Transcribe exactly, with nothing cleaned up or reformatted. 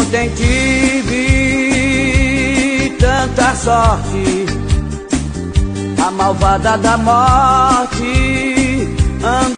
Ontem tive tanta sorte, a malvada da morte